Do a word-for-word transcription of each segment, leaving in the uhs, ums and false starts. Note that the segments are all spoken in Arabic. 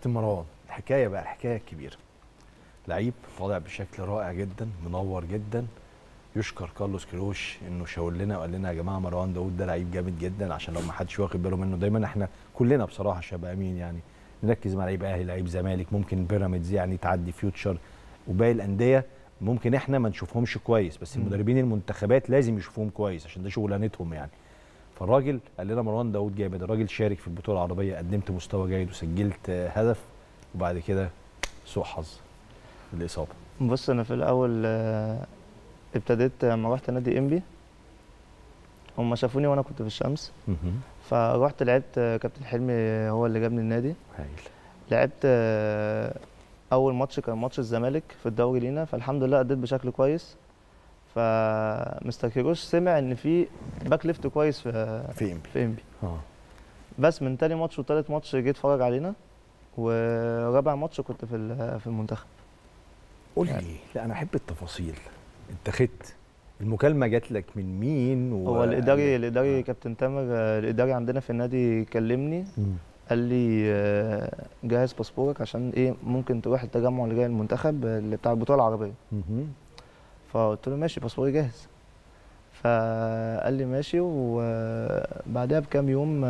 كابتن مروان، الحكايه بقى الحكايه الكبيره. لعيب طالع بشكل رائع جدا، منور جدا، يشكر كارلوس كيروش انه شاور لنا وقال لنا يا جماعه مروان داوود ده لعيب جامد جدا، عشان لو ما حدش واخد باله منه. دايما احنا كلنا بصراحه شبه امين يعني نركز مع لعيب اهلي، لعيب زمالك، ممكن بيراميدز يعني تعدي فيوتشر وباقي الانديه ممكن احنا ما نشوفهمش كويس، بس المدربين المنتخبات لازم يشوفوهم كويس عشان ده شغلانتهم يعني. فالراجل قال لنا مروان داوود جامد، الراجل شارك في البطوله العربيه، قدمت مستوى جيد وسجلت هدف، وبعد كده سوء حظ الاصابه. بص انا في الاول ابتديت لما رحت نادي انبي، هم شافوني وانا كنت في الشمس فرحت لعبت. كابتن حلمي هو اللي جابني النادي. هايل. لعبت اول ماتش كان ماتش الزمالك في الدوري لينا، فالحمد لله اديت بشكل كويس. فمستر كيروش سمع ان في باك ليفت كويس في في انبي في انبي اه بس من تاني ماتش وتالت ماتش جيت اتفرج علينا، ورابع ماتش كنت في في المنتخب. قول لي يعني. لا انا احب التفاصيل. انت خدت المكالمه جات لك من مين؟ و... هو الاداري الاداري آه. كابتن تامر الاداري عندنا في النادي كلمني م. قال لي جهز باسبورك عشان ايه ممكن تروح التجمع اللي جاي المنتخب اللي بتاع البطوله العربيه. م- فقلت له ماشي باسبوري جاهز. فقال لي ماشي، وبعدها بكام يوم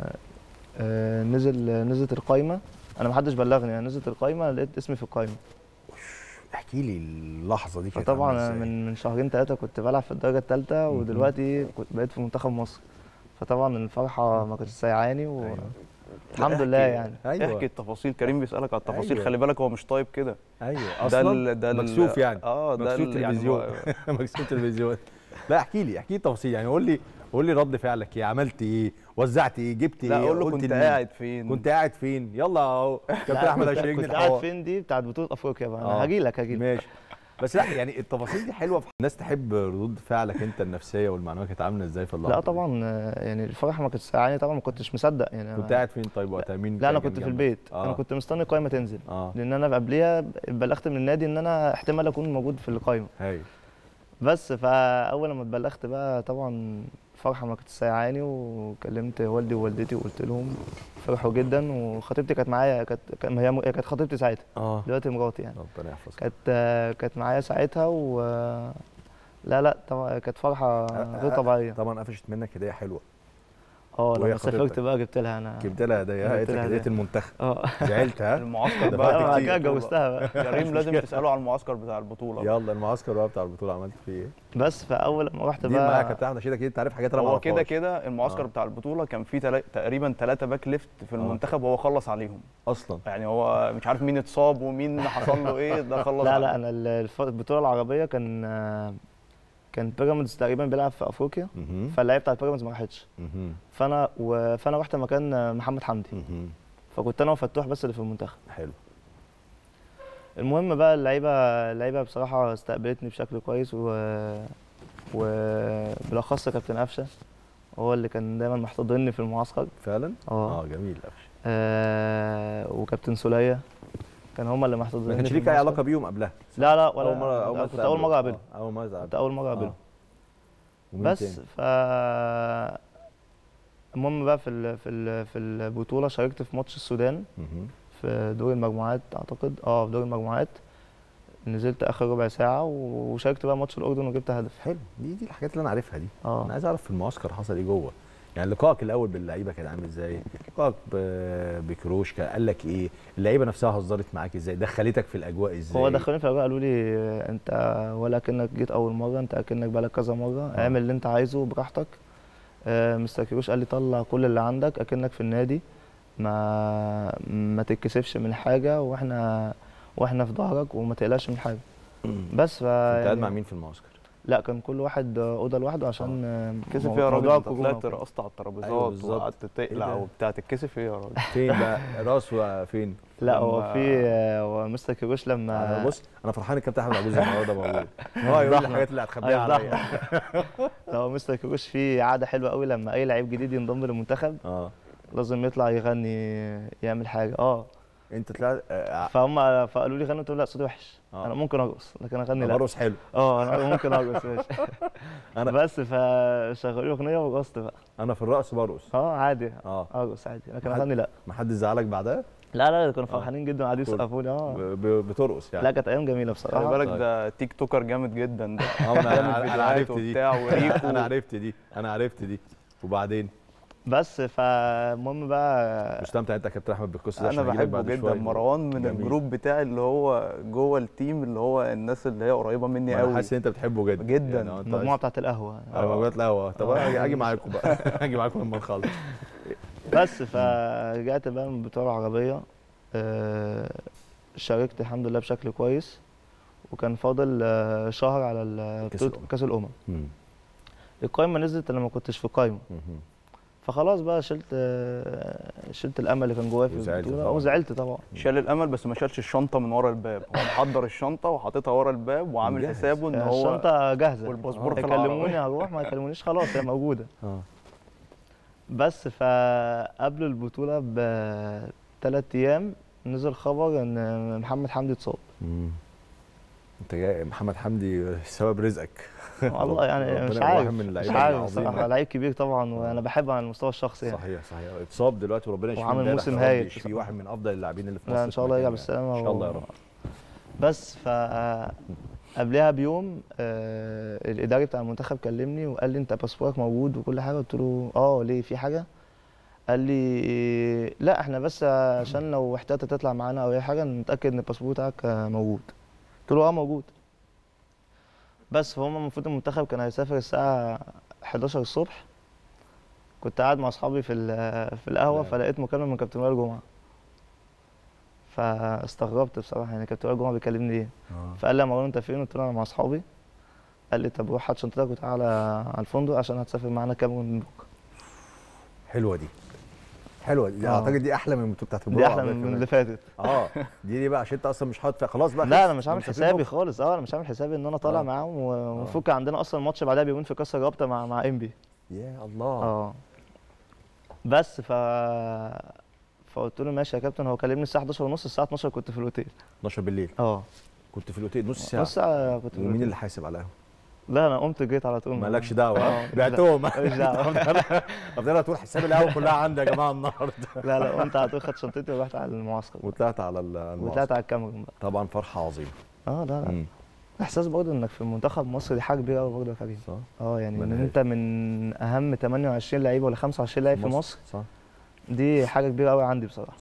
نزل نزلت القايمه. انا ما حدش بلغني يعني، نزلت القايمه لقيت اسمي في القايمه. احكي لي اللحظه دي كانت عامله ازاي؟ طبعا من من شهرين ثلاثه كنت بلعب في الدرجه الثالثه، ودلوقتي كنت بقيت في منتخب مصر. فطبعا الفرحه ما كانتش سايعاني و... أيوة. الحمد لله يعني. أيوة. احكي التفاصيل، كريم بيسالك على التفاصيل. أيوة. خلي بالك هو مش طيب كده. ايوه اصلا ده مكسوف يعني. اه ده مكسوف تلفزيون يعني مكسوف تلفزيون. لا احكي لي احكي لي التفاصيل يعني. قول لي قول لي رد فعلك ايه، عملت ايه، وزعت ايه، جبت ايه؟ لا قول له كنت قاعد فين كنت قاعد فين يلا اهو كابتن احمد هيشاركني كنت قاعد فين دي بتاعت بطوله افريقيا بقى. انا هاجي لك هاجي لك ماشي. بس لا يعني التفاصيل دي حلوه. الناس تحب ردود فعلك انت النفسيه والمعنويه كانت عامله ازاي في اللحظه؟ لا طبعا يعني الفرحه ما كانتش ساعاني طبعا، ما كنتش مصدق يعني. كنت قاعد فين طيب وقتها؟ مين؟ لا انا كنت في البيت. آه. انا كنت مستني القايمه تنزل. آه. لان انا قبليها بلغت من النادي ان انا احتمال اكون موجود في القايمه. هايل. بس فاول لما اتبلغت بقى طبعا فرحه ما كانتش سايعاني، وكلمت والدي ووالدتي وقلت لهم، فرحوا جدا. وخطيبتي كانت معايا، كانت هي كانت خطيبتي ساعتها. اه دلوقتي مراتي يعني. ربنا يحفظها. كانت كانت معايا ساعتها و لا لا طبعا كانت فرحه غير طبيعيه. طبعا قفشت منك هديه حلوه. اه لما سافرت بقى جبت لها انا جبت لها هديه هديه المنتخب. اه زعلت ها؟ المعسكر بقى بعد كده اتجوزتها بقى. كريم لازم تساله على المعسكر بتاع البطوله. يلا المعسكر بقى بتاع البطوله عملت فيه ايه؟ بس فاول لما رحت بقى دي معايا كابتن احمد شيده كده، انت عارف حاجات انا ما هو اعرفهاش. كده كده المعسكر آه. بتاع البطوله كان فيه تل... تقريبا ثلاثه باك ليفت في المنتخب وهو خلص عليهم اصلا. يعني هو مش عارف مين اتصاب ومين حصل له ايه، ده خلص. لا لا انا البطوله العربيه كان كان بيراميدز تقريبا بيلعب في افريقيا، فاللعيبه بتاعت بيراميدز ما راحتش. فانا و... فانا رحت مكان محمد حمدي. فكنت انا وفتوح بس اللي في المنتخب. حلو. المهم بقى اللعيبه اللعيبه بصراحه استقبلتني بشكل كويس، و وبالاخص كابتن قفشه هو اللي كان دايما محتضنني في المعسكر. فعلا؟ اه جميل قفشه. آه وكابتن سوليه كان هم اللي محتضنين. ما كانش ليك اي علاقه بيهم قبلها؟ لا لا ولا اول مره أول كنت اول مره اقابلهم. آه. اول مره كنت اول مره اقابلهم. آه. بس تاني؟ ف المهم بقى في ال... في ال... في البطوله شاركت في ماتش السودان في دور المجموعات اعتقد. اه في دور المجموعات نزلت اخر ربع ساعه، وشاركت بقى ماتش الاردن وجبت هدف. حلو. دي دي الحاجات اللي انا عارفها دي. آه. انا عايز اعرف في المعسكر حصل ايه جوه. يعني لقائك الاول باللعيبه كان عامل ازاي؟ لقائك بكروش قال لك ايه؟ اللعيبه نفسها هزرت معاك ازاي؟ دخلتك في الاجواء ازاي؟ هو دخلوني في الاجواء قالوا لي انت ولا كأنك جيت اول مره، انت اكنك بقالك كذا مره. آه. اعمل اللي انت عايزه براحتك. آه مستر كروش قال لي طلع كل اللي عندك اكنك في النادي، ما ما تتكسفش من حاجه، واحنا واحنا في ظهرك وما تقلقش من حاجه. بس ف انت قاعد مع مين في المعسكر؟ لا كان كل واحد اوضه لوحده عشان كسف ايه يا راجل؟ انت طلعت رقصت على الترابيزات. أيوة وقعدت تقلع وبتاع، تتكسف ايه يا راجل؟ فين بقى راس وفين؟ لا هو في هو مستر كروش لما بص انا فرحان الكابتن احمد عبود النهارده موجود. اه يقول لي الحاجات اللي هتخبيها عليا. هو مستر كروش في عاده حلوه قوي لما اي لعيب جديد ينضم للمنتخب اه لازم يطلع يغني يعمل حاجه. اه انت طلعت آه فهم فقالوا لي غني، قلت لهم لا صوتي وحش. آه. انا ممكن ارقص لكن اغني لا. ارقص حلو. اه انا ممكن ارقص ماشي. أنا بس فشغلوا لي اغنيه ورقصت بقى. انا في الرقص برقص. اه عادي. اه ارقص عادي لكن اغني لا. ما حدش زعلك بعدها؟ لا لا كانوا فرحانين جدا وقعدوا يسقفوا لي. اه ب- ب- بترقص يعني. لا كانت ايام جميله خلي بصراحه. بالك طيب. ده تيك توكر جامد جدا ده. اه انا بيعمل أنا- انا فيديوهات عرفت دي وبتاع وريكو. انا عرفت دي انا عرفت دي وبعدين بس فالمهم بقى مستمتع انت يا كابتن احمد بالقصه دي انا عشان هجيلك بحبه بعد جدا شوية. مروان، من جميل. الجروب بتاعي اللي هو جوه التيم، اللي هو الناس اللي هي قريبه مني انا قوي. حاسس ان انت بتحبه جدا جدا. يعني. أنت المجموعه بتاعت القهوه. على موجات القهوه. طب انا اجي أجي معاكم بقى اجي معاكم لما نخلص. بس فرجعت بقى من البطوله العربيه، آه، شاركت الحمد لله بشكل كويس، وكان فاضل آه، شهر على ال- كأس بطولة الأمم. كاس الامم. مم. القايمه نزلت انا ما كنتش في القايمه، مم. فخلاص بقى شلت آه، شلت الامل اللي كان جوايا في وزعلت البطوله طبعاً. وزعلت طبعا. شال الامل بس ما شالش الشنطه من ورا الباب. هو محضر الشنطه وحاططها ورا الباب وعامل مجهز. حسابه ان آه، هو الشنطه جاهزه، والباسبور في يكلموني العربيه. هروح، ما يكلمونيش خلاص هي موجوده. اه بس فقبل البطوله بثلاث ايام نزل خبر ان محمد حمدي اتصاب. مم. انت جاي محمد حمدي سبب رزقك. والله يعني ربنا مش يبقى عارف واحد من مش اللعيبة عارف العظيمة. بصراحه، لعيب كبير طبعا وانا بحبه على المستوى الشخصي يعني. صحيح صحيح اتصاب دلوقتي وربنا يشفيه. وعامل امبارح موسم يا رب هايل يشفيه، بصراحة. واحد من افضل اللاعبين اللي في مصر. لا ان شاء الله في يرجع مكانه بالسلامه. يعني. ان شاء الله يا رب. بس ف قبلها بيوم آه الاداري بتاع المنتخب كلمني وقال لي انت باسبورك موجود وكل حاجه. قلت له اه ليه في حاجه؟ قال لي لا احنا بس عشان لو احتجت تطلع معانا او اي حاجه نتاكد ان الباسبور بتاعك آه، موجود. قلت له اه موجود. بس فهم المفروض المنتخب كان هيسافر الساعه حداشر الصبح. كنت قاعد مع اصحابي في ال- في القهوه لا. فلقيت مكالمه من كابتن وائل جمعه، فاستغربت بصراحه يعني كابتن وائل جمعه بيكلمني ايه؟ اه فقال لي يا مروان انت فين؟ قلت له انا مع اصحابي. قال لي طب روح هات شنطتك وتعالى على الفندق عشان هتسافر معانا كاميرون بكره. حلوه دي حلوه دي آه. اعتقد دي احلى من البطوله بتاعت دي البطوله احلى العربية من كمان. اللي فاتت. اه دي دي بقى عشان انت اصلا مش حاطط فيها خلاص بقى. لا خلص. انا مش عامل مسافرين حسابي بكرة. خالص. اه انا مش عامل حسابي ان انا طالع آه. معاهم، والمفروض كان عندنا اصلا ماتش بعدها بيومين في كاس الرابطه مع مع انبي. يا الله. اه بس ف فقلت له ماشي يا كابتن. هو كلمني الساعه حداشر ونص، الساعه اتناشر كنت في الاوتيل. اتناشر بالليل اه كنت في الاوتيل نص ساعه. نص ساعه كنت في ومين الأوتيل. اللي حاسب على القهوه؟ لا انا قمت جيت على طول. مالكش دعوه. آه، بعتهم. ماليش دعوه. افضل تقول حساب القهوه كلها عندي يا جماعه النهارده. لا لا قمت على طول خدت شنطتي ورحت على المعسكر وطلعت على ال- المعسكر. وطلعت على الكاميرون بقى. طبعا فرحه عظيمه. اه لا لا مم. احساس برضه انك في منتخب مصر دي حاجه كبيره قوي برضه يا كريم. صح اه يعني ان منهاج. انت من اهم تمنية وعشرين لعيب ولا خمسة وعشرين لعيب في مصر، صح دي حاجه كبيره قوي عندي بصراحه.